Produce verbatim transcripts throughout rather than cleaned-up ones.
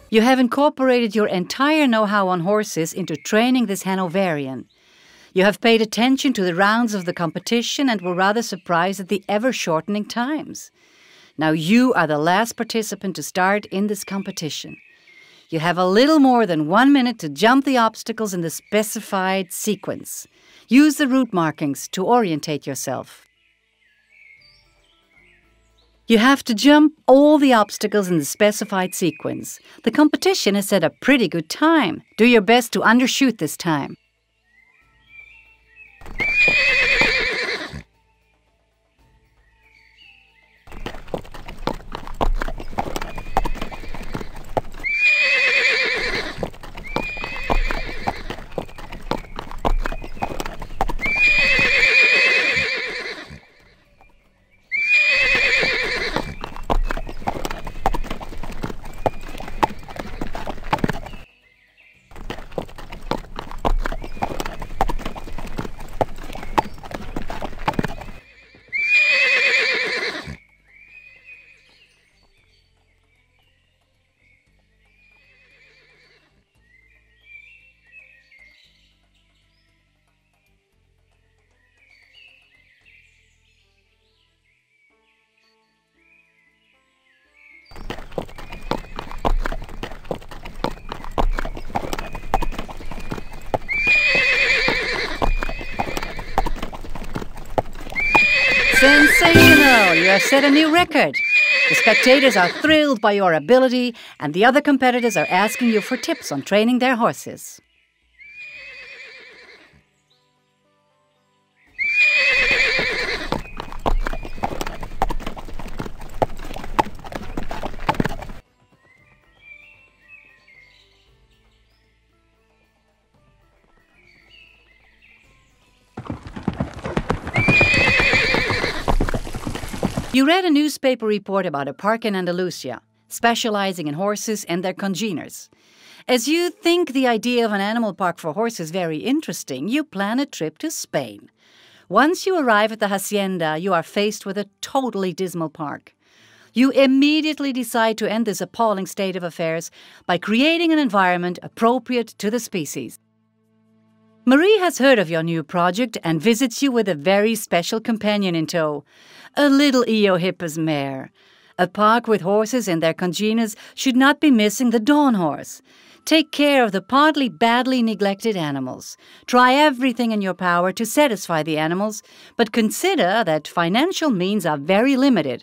You have incorporated your entire know-how on horses into training this Hanoverian. You have paid attention to the rounds of the competition and were rather surprised at the ever-shortening times. Now you are the last participant to start in this competition. You have a little more than one minute to jump the obstacles in the specified sequence. Use the route markings to orientate yourself. You have to jump all the obstacles in the specified sequence. The competition has set a pretty good time. Do your best to undershoot this time. Sensational! You have set a new record. The spectators are thrilled by your ability, and the other competitors are asking you for tips on training their horses. You read a newspaper report about a park in Andalusia, specializing in horses and their congeners. As you think the idea of an animal park for horses very interesting, you plan a trip to Spain. Once you arrive at the hacienda, you are faced with a totally dismal park. You immediately decide to end this appalling state of affairs by creating an environment appropriate to the species. Marie has heard of your new project and visits you with a very special companion in tow, a little Eohippus mare. A park with horses and their congeners should not be missing the dawn horse. Take care of the partly badly neglected animals. Try everything in your power to satisfy the animals, but consider that financial means are very limited.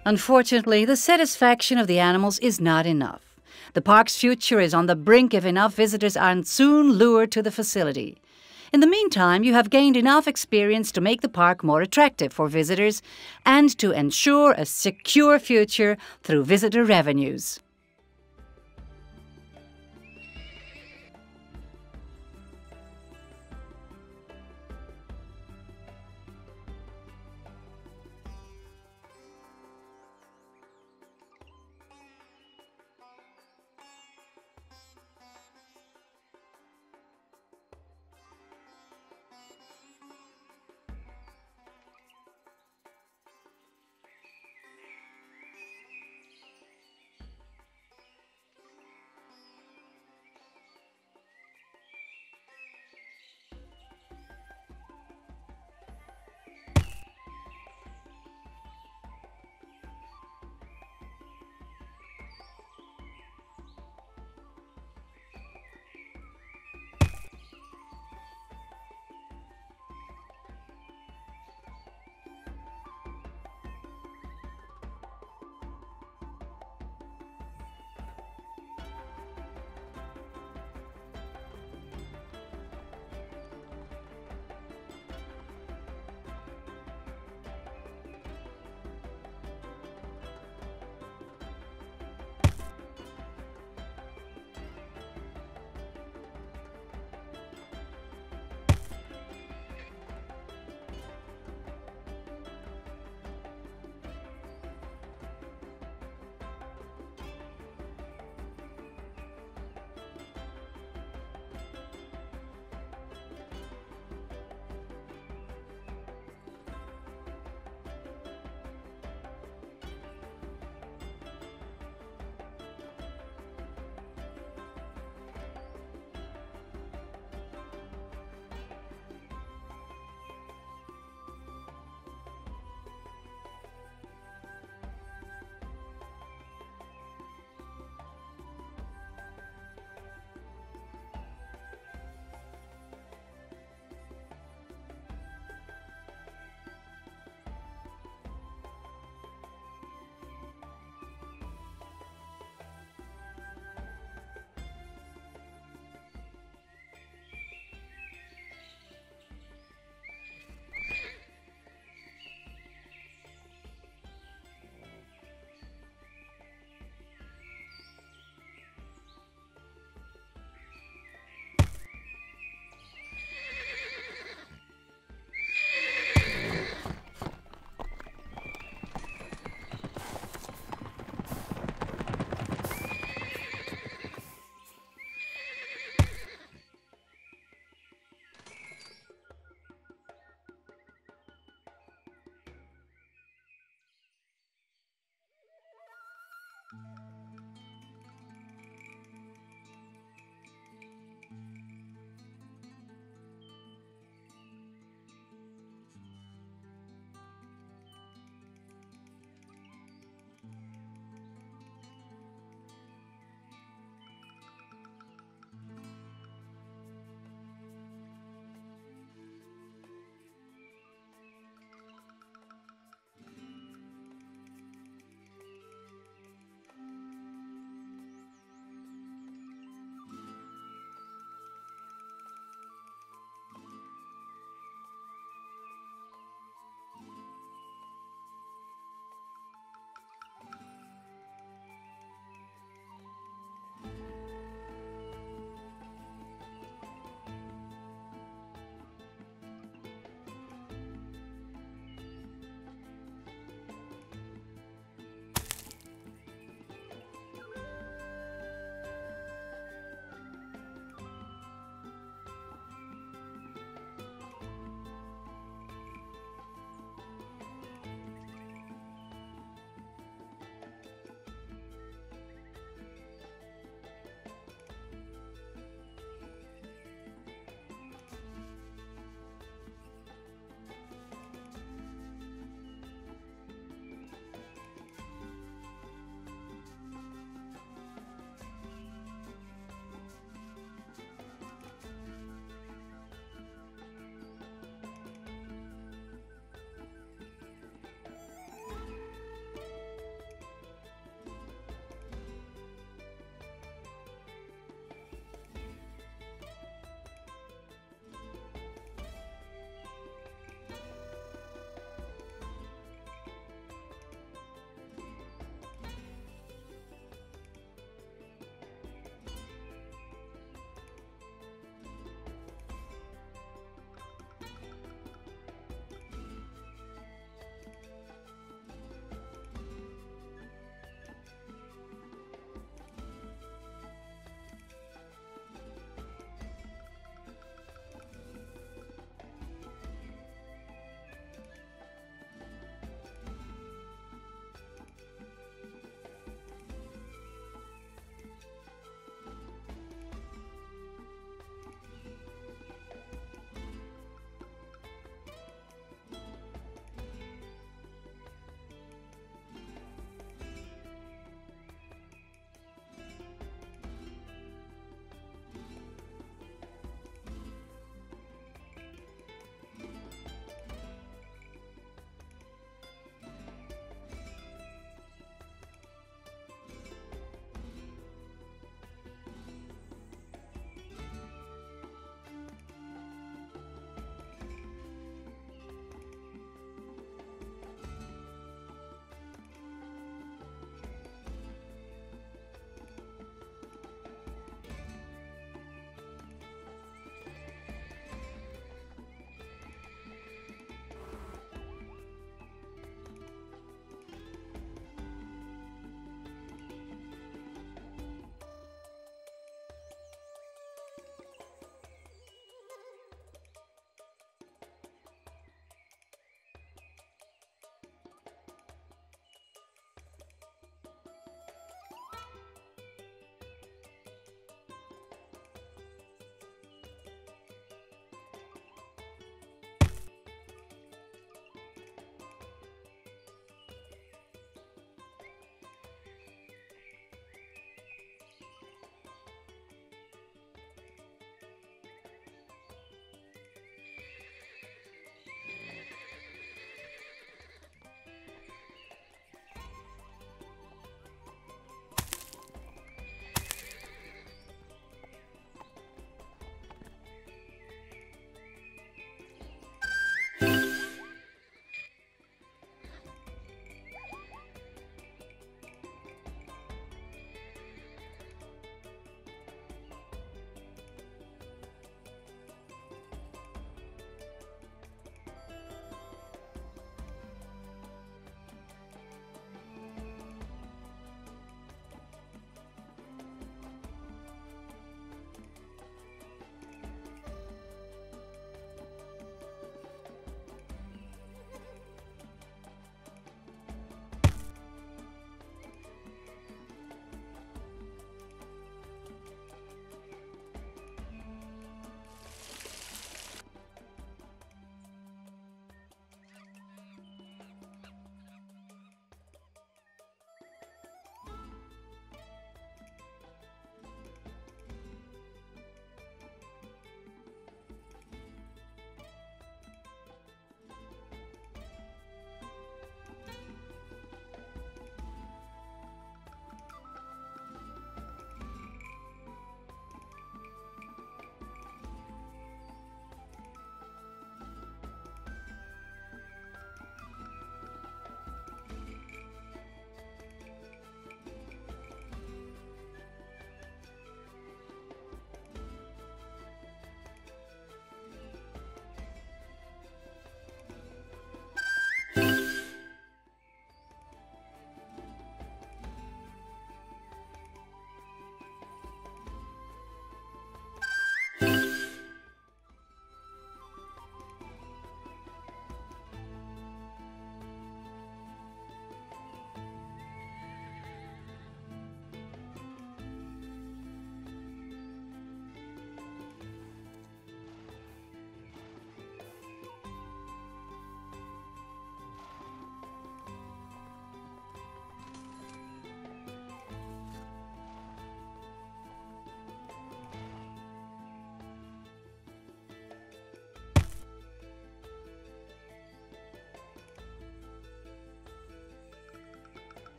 Unfortunately, the satisfaction of the animals is not enough. The park's future is on the brink if enough visitors aren't soon lured to the facility. In the meantime, you have gained enough experience to make the park more attractive for visitors and to ensure a secure future through visitor revenues.